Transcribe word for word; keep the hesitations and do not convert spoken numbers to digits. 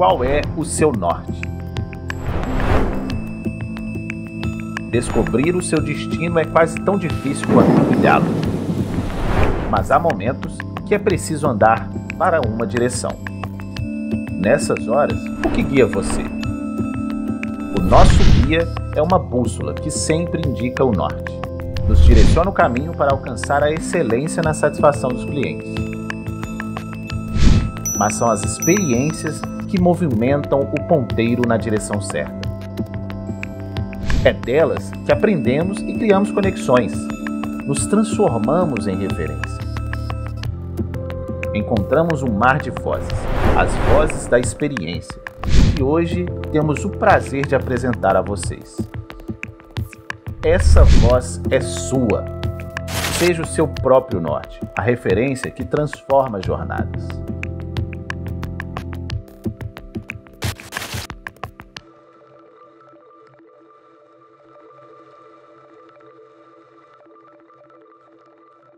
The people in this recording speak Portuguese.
Qual é o seu norte? Descobrir o seu destino é quase tão difícil quanto trilhá-lo. Mas há momentos que é preciso andar para uma direção. Nessas horas, o que guia você? O nosso guia é uma bússola que sempre indica o norte. Nos direciona o caminho para alcançar a excelência na satisfação dos clientes. Mas são as experiências que movimentam o ponteiro na direção certa. É delas que aprendemos e criamos conexões. Nos transformamos em referência. Encontramos um mar de vozes, as vozes da experiência, que hoje temos o prazer de apresentar a vocês. Essa voz é sua. Seja o seu próprio norte, a referência que transforma jornadas.